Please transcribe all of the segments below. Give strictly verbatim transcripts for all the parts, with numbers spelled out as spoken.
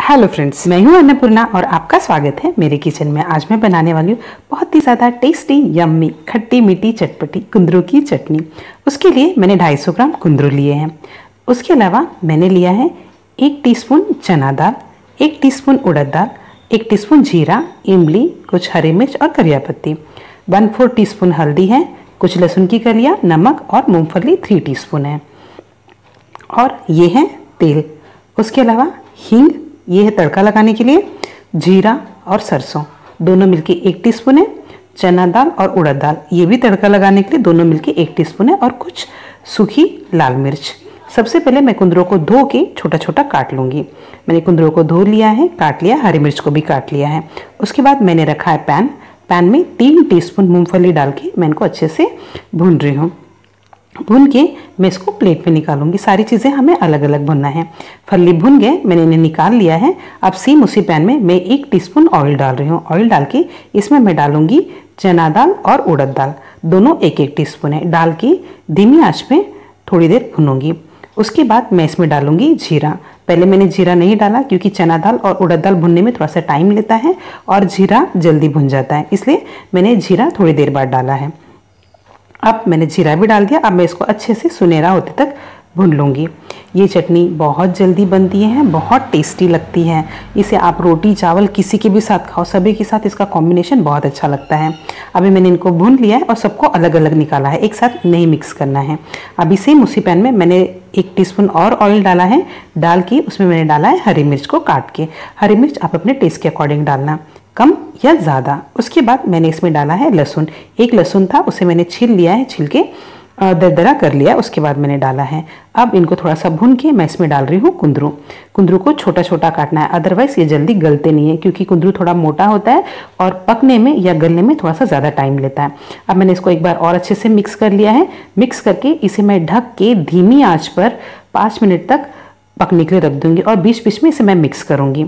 Hello friends, मैं हूं अन्नपूर्णा और आपका स्वागत है मेरे किचन में। आज मैं बनाने वाली हूँ बहुत ही ज़्यादा टेस्टी यम्मी खट्टी मीठी चटपटी कुंदरू की चटनी। उसके लिए मैंने दो सौ पचास ग्राम कुंदरू लिए हैं। उसके अलावा मैंने लिया है एक टीस्पून चना दाल, एक टीस्पून उड़द दाल, एक टीस्पून जीरा, इमली, कुछ हरी मिर्च और करिया पत्ती, वन फोर टीस्पून हल्दी है, कुछ लहसुन की कलियाँ, नमक और मूँगफली थ्री टीस्पून है और ये है तेल। उसके अलावा हींग, ये है तड़का लगाने के लिए, जीरा और सरसों दोनों मिलके एक टीस्पून है, चना दाल और उड़द दाल ये भी तड़का लगाने के लिए दोनों मिलके एक टीस्पून है और कुछ सूखी लाल मिर्च। सबसे पहले मैं कुंदरू को धो के छोटा छोटा काट लूँगी। मैंने कुंदरू को धो लिया है, काट लिया, हरी मिर्च को भी काट लिया है। उसके बाद मैंने रखा है पैन पैन में तीन टीस्पून मूँगफली डाल के मैं इनको अच्छे से भून रही हूँ। भून के मैं इसको प्लेट में निकालूंगी। सारी चीज़ें हमें अलग अलग भुनना है। फली भुन गए, मैंने इन्हें निकाल लिया है। अब सेम उसी पैन में मैं एक टीस्पून ऑयल डाल रही हूँ। ऑयल डाल के इसमें मैं डालूंगी चना दाल और उड़द दाल दोनों एक एक टीस्पून है। डाल के धीमी आंच पे थोड़ी देर भूनूंगी। उसके बाद मैं इसमें डालूंगी जीरा। पहले मैंने जीरा नहीं डाला क्योंकि चना दाल और उड़द दाल भुनने में थोड़ा सा टाइम लेता है और जीरा जल्दी भुन जाता है, इसलिए मैंने जीरा थोड़ी देर बाद डाला है। अब मैंने जीरा भी डाल दिया। अब मैं इसको अच्छे से सुनहरा होते तक भून लूँगी। ये चटनी बहुत जल्दी बनती है, बहुत टेस्टी लगती है। इसे आप रोटी चावल किसी के भी साथ खाओ, सभी के साथ इसका कॉम्बिनेशन बहुत अच्छा लगता है। अभी मैंने इनको भून लिया है और सबको अलग अलग निकाला है, एक साथ नहीं मिक्स करना है। अभी सेम उसी पैन में मैंने एक टीस्पून और ऑयल डाला है। डाल के उसमें मैंने डाला है हरी मिर्च को काट के। हरी मिर्च आप अपने टेस्ट के अकॉर्डिंग डालना, कम या ज़्यादा। उसके बाद मैंने इसमें डाला है लहसुन। एक लहसुन था, उसे मैंने छील लिया है, छील के दरदरा कर लिया, उसके बाद मैंने डाला है। अब इनको थोड़ा सा भून के मैं इसमें डाल रही हूँ कुंदरू। कुंदरू को छोटा छोटा काटना है, अदरवाइज ये जल्दी गलते नहीं है क्योंकि कुंदरू थोड़ा मोटा होता है और पकने में या गलने में थोड़ा सा ज़्यादा टाइम लेता है। अब मैंने इसको एक बार और अच्छे से मिक्स कर लिया है। मिक्स करके इसे मैं ढक के धीमी आँच पर पाँच मिनट तक पकने के लिए रख दूँगी और बीच बीच में इसे मैं मिक्स करूँगी।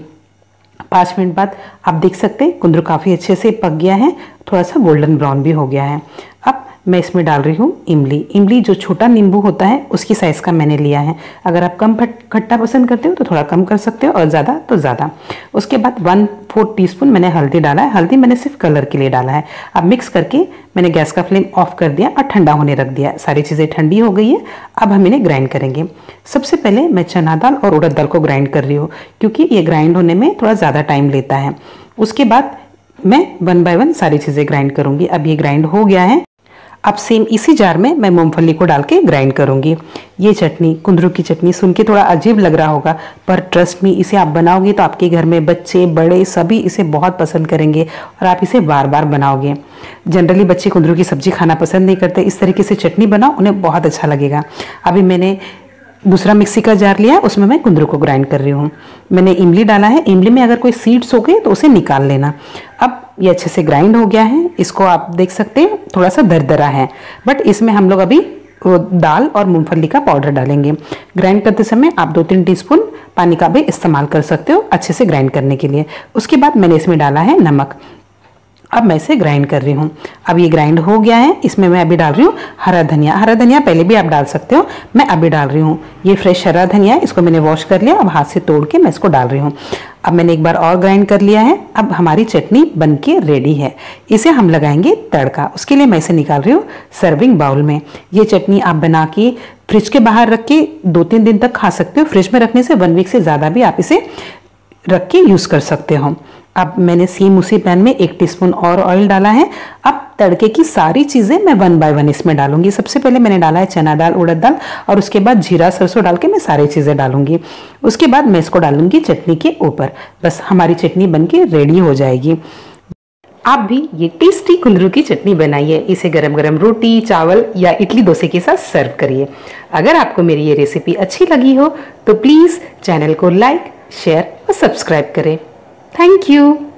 पाँच मिनट बाद आप देख सकते हैं कुंदरू काफ़ी अच्छे से पक गया है, थोड़ा सा गोल्डन ब्राउन भी हो गया है। अब मैं इसमें डाल रही हूँ इमली। इमली जो छोटा नींबू होता है उसकी साइज़ का मैंने लिया है। अगर आप कम खट्टा पसंद करते हो तो थोड़ा कम कर सकते हो और ज़्यादा तो ज़्यादा। उसके बाद वन फोर्थ टीस्पून मैंने हल्दी डाला है। हल्दी मैंने सिर्फ कलर के लिए डाला है। अब मिक्स करके मैंने गैस का फ्लेम ऑफ कर दिया और ठंडा होने रख दिया। सारी चीज़ें ठंडी हो गई है। अब हम इन्हें ग्राइंड करेंगे। सबसे पहले मैं चना दाल और उड़द दाल को ग्राइंड कर रही हूँ क्योंकि ये ग्राइंड होने में थोड़ा ज़्यादा टाइम लेता है। उसके बाद मैं वन बाय वन सारी चीज़ें ग्राइंड करूँगी। अब ये ग्राइंड हो गया है। अब सेम इसी जार में मैं मूंगफली को डाल के ग्राइंड करूँगी। ये चटनी, कुंदरू की चटनी, सुन के थोड़ा अजीब लग रहा होगा पर ट्रस्ट मी, इसे आप बनाओगे तो आपके घर में बच्चे बड़े सभी इसे बहुत पसंद करेंगे और आप इसे बार बार बनाओगे। जनरली बच्चे कुंदरू की सब्जी खाना पसंद नहीं करते, इस तरीके से चटनी बनाओ, उन्हें बहुत अच्छा लगेगा। अभी मैंने दूसरा मिक्सी का जार लिया है, उसमें मैं कुंदरू को ग्राइंड कर रही हूँ। मैंने इमली डाला है। इमली में अगर कोई सीड्स हो गए तो उसे निकाल लेना। अब ये अच्छे से ग्राइंड हो गया है। इसको आप देख सकते हैं थोड़ा सा दरदरा है, बट इसमें हम लोग अभी दाल और मूंगफली का पाउडर डालेंगे। ग्राइंड करते समय आप दो तीन टीस्पून पानी का भी इस्तेमाल कर सकते हो अच्छे से ग्राइंड करने के लिए। उसके बाद मैंने इसमें डाला है नमक। अब मैं इसे ग्राइंड कर रही हूँ। अब ये ग्राइंड हो गया है। इसमें मैं अभी डाल रही हूँ हरा धनिया। हरा धनिया पहले भी आप डाल सकते हो, मैं अभी डाल रही हूँ। ये फ्रेश हरा धनिया है, इसको मैंने वॉश कर लिया। अब हाथ से तोड़ के मैं इसको डाल रही हूँ। अब मैंने एक बार और ग्राइंड कर लिया है। अब हमारी चटनी बनके रेडी है। इसे हम लगाएंगे तड़का। उसके लिए मैं इसे निकाल रही हूँ सर्विंग बाउल में। ये चटनी आप बना के फ्रिज के बाहर रख के दो तीन दिन तक खा सकते हो। फ्रिज में रखने से वन वीक से ज़्यादा भी आप इसे रख के यूज़ कर सकते हो। अब मैंने सेम उसी पैन में एक टीस्पून और ऑयल डाला है। अब तड़के की सारी चीज़ें मैं वन बाय वन इसमें डालूंगी। सबसे पहले मैंने डाला है चना दाल उड़द दाल और उसके बाद जीरा सरसों डाल के मैं सारी चीज़ें डालूंगी। उसके बाद मैं इसको डालूंगी चटनी के ऊपर। बस हमारी चटनी बनके रेडी हो जाएगी। आप भी ये टेस्टी कुंदरू की चटनी बनाइए। इसे गरम गरम रोटी चावल या इडली डोसे के साथ सर्व करिए। अगर आपको मेरी ये रेसिपी अच्छी लगी हो तो प्लीज़ चैनल को लाइक शेयर और सब्सक्राइब करें। Thank you.